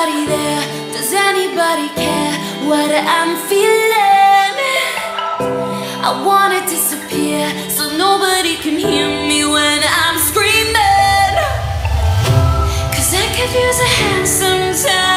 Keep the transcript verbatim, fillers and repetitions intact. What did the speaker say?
anybody there? Does anybody care what I'm feeling? I wanna disappear so nobody can hear me when I'm screaming. Cause I could use a hand sometimes.